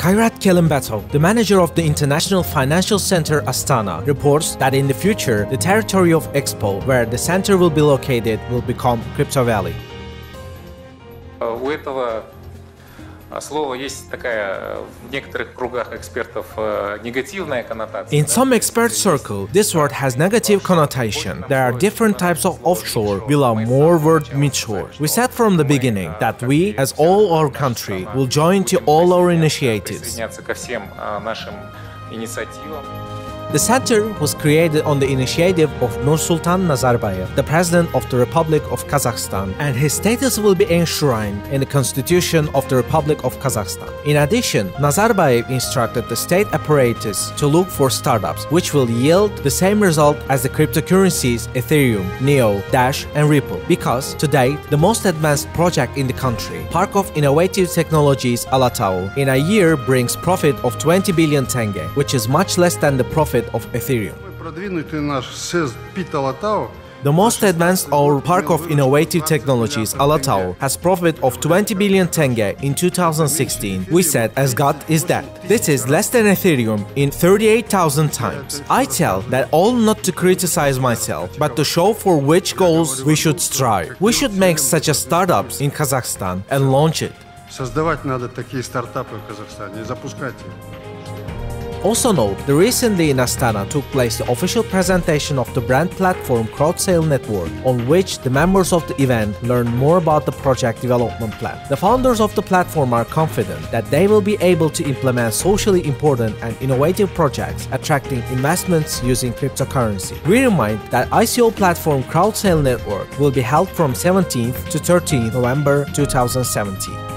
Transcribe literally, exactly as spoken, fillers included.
Kairat Kelimbetov, the manager of the International Financial Center Astana, reports that in the future, the territory of EXPO, where the center will be located, will become Crypto Valley. У этого слова есть такая в некоторых кругах экспертов негативная коннотация. In some expert circle, this word has negative connotation. There are different types of offshore, while more word midshore. We said from the beginning that we, as all our country, will join to all our initiatives. Ко всем нашим инициативам. The center was created on the initiative of Nursultan Nazarbayev, the President of the Republic of Kazakhstan, and his status will be enshrined in the Constitution of the Republic of Kazakhstan. In addition, Nazarbayev instructed the state apparatus to look for startups which will yield the same result as the cryptocurrencies Ethereum, Neo, Dash, and Ripple, because to date, the most advanced project in the country, Park of Innovative Technologies Alatau, in a year brings profit of twenty billion tenge, which is much less than the profit of Ethereum. The most advanced our Park of Innovative Technologies, Alatau, has profit of twenty billion tenge in two thousand sixteen. We said, as God is that. This is less than Ethereum in thirty-eight thousand times. I tell that all not to criticize myself, but to show for which goals we should strive. We should make such a startups in Kazakhstan and launch it. Создавать надо такие стартапы в Казахстане и запускать их. Also note, that recently in Astana took place the official presentation of the brand platform Crowdsale Network, on which the members of the event learned more about the project development plan. The founders of the platform are confident that they will be able to implement socially important and innovative projects, attracting investments using cryptocurrency. We remind that I C O platform Crowdsale Network will be held from seventeenth to thirteenth November two thousand seventeen.